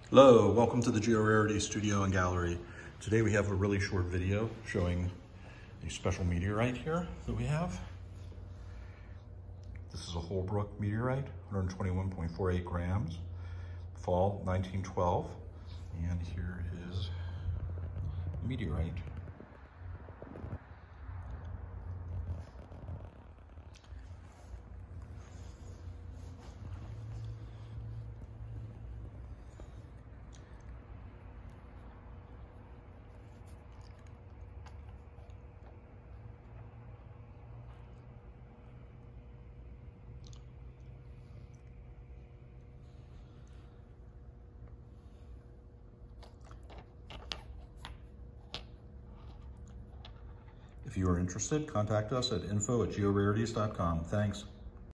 Hello, welcome to the GeoRarities studio and gallery. Today we have a really short video showing a special meteorite here that we have. This is a Holbrook meteorite, 121.48 grams, fall 1912. And here is the meteorite. If you are interested, contact us at info@georarities.com. Thanks.